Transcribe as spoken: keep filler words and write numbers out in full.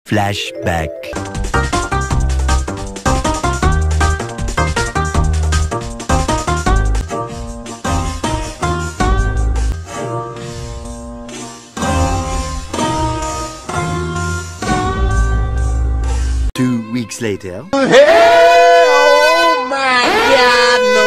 Flashback. Two weeks later. Hey, oh my God, no.